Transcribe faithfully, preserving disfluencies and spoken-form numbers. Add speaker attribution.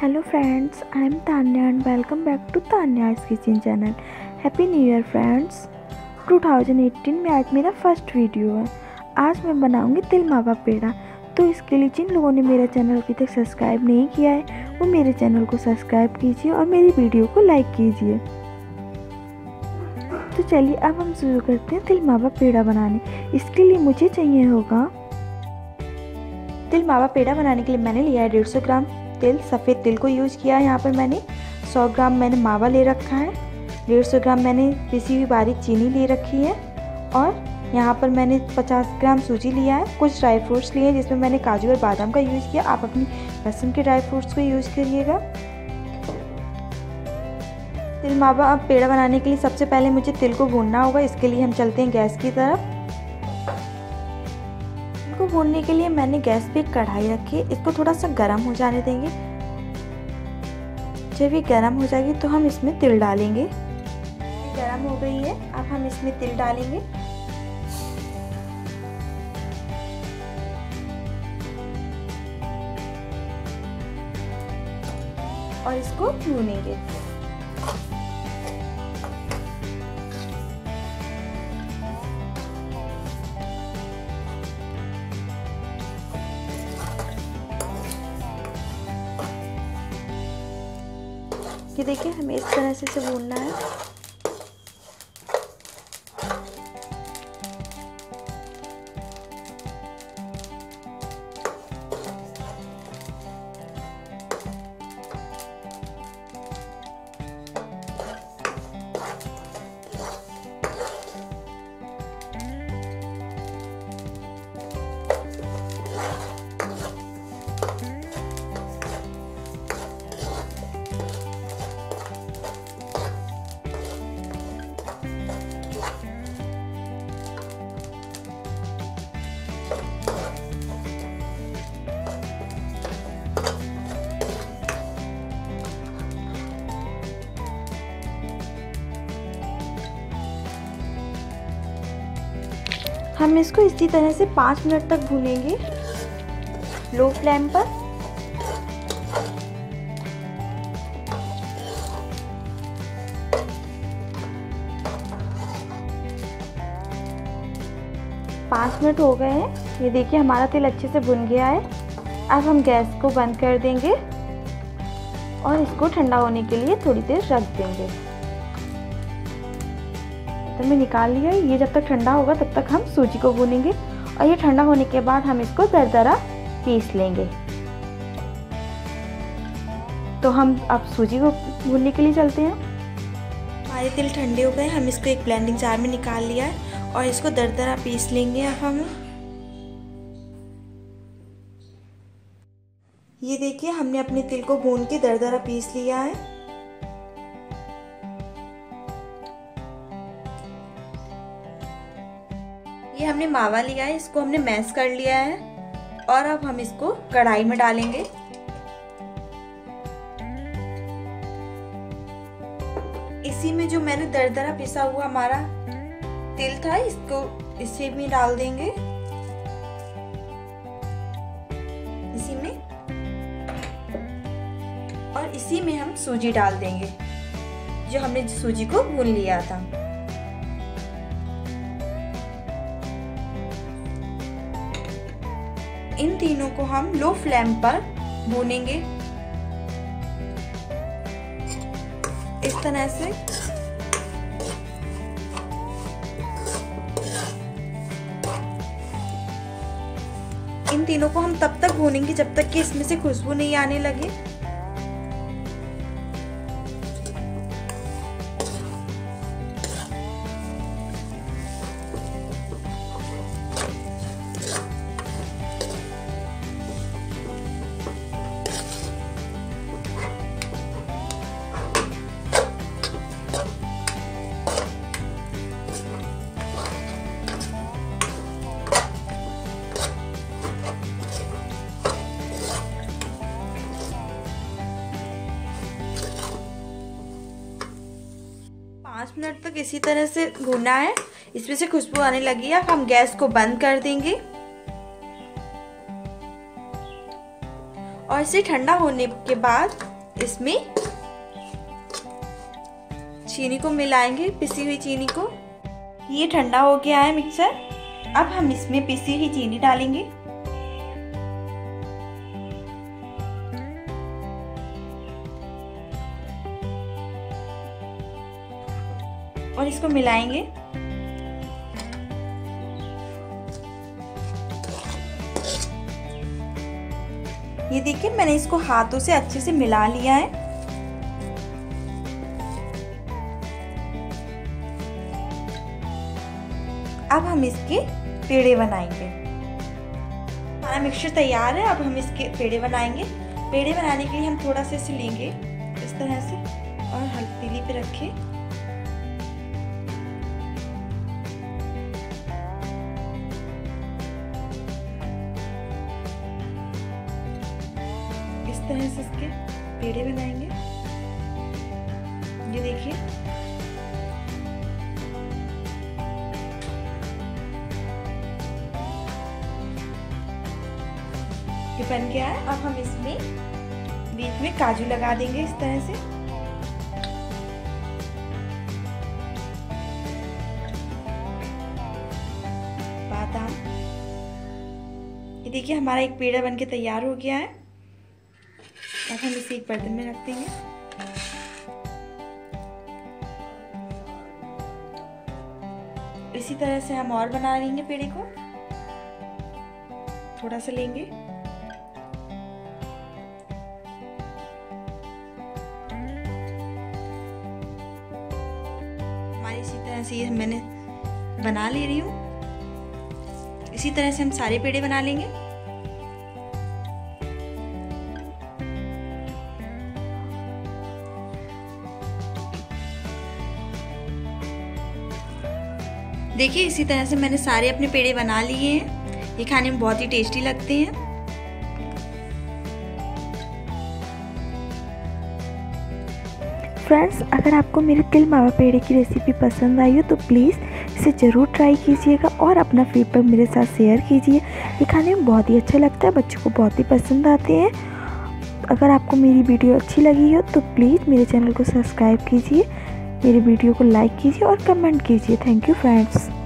Speaker 1: Hello friends, I am Tanya and welcome back to Tanya's Kitchen channel. Happy New Year friends. twenty eighteen में आज मेरा first video है। आज मैं बनाऊंगी तिल मावा पेड़ा। तो इसके लिए जिन लोगों ने मेरा चैनल अभी तक सब्सक्राइब नहीं किया है वो मेरे चैनल को सब्सक्राइब कीजिए और मेरी वीडियो को लाइक कीजिए। तो चलिए अब हम शुरू करते हैं तिल मावा पेड़ा बनाने। इसके लिए मुझे चाहिए होगा तिल मावा पेड़ा बनाने के लिए मैंने लिया है डेढ़ सौ ग्राम तिल। सफ़ेद तिल को यूज़ किया है। यहाँ पर मैंने सौ ग्राम मैंने मावा ले रखा है। डेढ़ सौ ग्राम मैंने पिसी हुई बारीक चीनी ले रखी है और यहाँ पर मैंने पचास ग्राम सूजी लिया है। कुछ ड्राई फ्रूट्स लिए हैं जिसमें मैंने काजू और बादाम का यूज़ किया। आप अपनी पसंद के ड्राई फ्रूट्स को यूज़ करिएगा। तिल मावा पेड़ा बनाने के लिए सबसे पहले मुझे तिल को भूनना होगा। इसके लिए हम चलते हैं गैस की तरफ। तिल को भूनने के लिए मैंने गैस पे एक कढ़ाई रखी है। इसको थोड़ा सा गर्म हो जाने देंगे। जब ये गर्म हो जाएगी तो हम इसमें तिल डालेंगे। गर्म हो गई है, अब हम इसमें तिल डालेंगे। और इसको भूनेंगे। ये देखिए हमें इस तरह से इसे भूनना है। हम इसको इसी तरह से पाँच मिनट तक भूनेंगे लो फ्लेम पर। पाँच मिनट हो गए हैं। ये देखिए हमारा तिल अच्छे से भुन गया है। अब हम गैस को बंद कर देंगे और इसको ठंडा होने के लिए थोड़ी देर रख देंगे। तो मैं निकाल लिया। ये जब तक ठंडा होगा तब तक हम सूजी को भूनेंगे और ये ठंडा होने के बाद हम इसको दरदरा पीस लेंगे। तो हम अब सूजी को भूनने के लिए चलते हैं। हमारे तिल ठंडे हो गए। हम इसको एक ब्लेंडिंग जार में निकाल लिया है और इसको दरदरा पीस लेंगे। अब हम ये देखिए हमने अपने तिल को भून के दरदरा पीस लिया है। ये हमने मावा लिया है, इसको हमने मैश कर लिया है और अब हम इसको कढ़ाई में डालेंगे। इसी में जो मैंने दरदरा पिसा हुआ हमारा तिल था इसको इसी में डाल देंगे। इसी में और इसी में हम सूजी डाल देंगे जो हमने सूजी को भून लिया था। इन तीनों को हम लो फ्लेम पर भूनेंगे इस तरह से। इन तीनों को हम तब तक भूनेंगे जब तक कि इसमें से खुशबू नहीं आने लगे। पाँच मिनट तक इसी तरह से भूनना है। इसमें से खुशबू आने लगी है। अब हम गैस को बंद कर देंगे और इसे ठंडा होने के बाद इसमें चीनी को मिलाएंगे, पिसी हुई चीनी को। ये ठंडा हो गया है मिक्सर। अब हम इसमें पिसी हुई चीनी डालेंगे और इसको मिलाएंगे। ये देखिए मैंने इसको हाथों से अच्छे से मिला लिया है। अब हम इसके पेड़े बनाएंगे। हमारा मिक्सचर तैयार है। अब हम इसके पेड़े बनाएंगे। पेड़े बनाने के लिए हम थोड़ा सा इसे लेंगे इस तरह से और हल्दी पे रखें। इस तरह से इसके पेड़े बनाएंगे। ये देखिए ये बन गया है। अब हम इसमें बीच में काजू लगा देंगे इस तरह से। बादाम। ये देखिए हमारा एक पेड़ा बनके तैयार हो गया है। अब हम इसे एक बर्तन में रख देंगे। इसी तरह से हम और बना लेंगे पेड़े को। थोड़ा सा लेंगे इसी तरह से ये मैंने बना ले रही हूँ। इसी तरह से हम सारे पेड़े बना लेंगे। देखिए इसी तरह से मैंने सारे अपने पेड़े बना लिए हैं। ये खाने में बहुत ही टेस्टी लगते हैं।
Speaker 2: फ्रेंड्स, अगर आपको मेरे तिल मावा पेड़े की रेसिपी पसंद आई हो तो प्लीज़ इसे ज़रूर ट्राई कीजिएगा और अपना फीडबैक मेरे साथ शेयर कीजिए। ये खाने में बहुत ही अच्छा लगता है, बच्चों को बहुत ही पसंद आते हैं। अगर आपको मेरी वीडियो अच्छी लगी हो तो प्लीज़ मेरे चैनल को सब्सक्राइब कीजिए, मेरी वीडियो को लाइक कीजिए और कमेंट कीजिए। Thank you friends.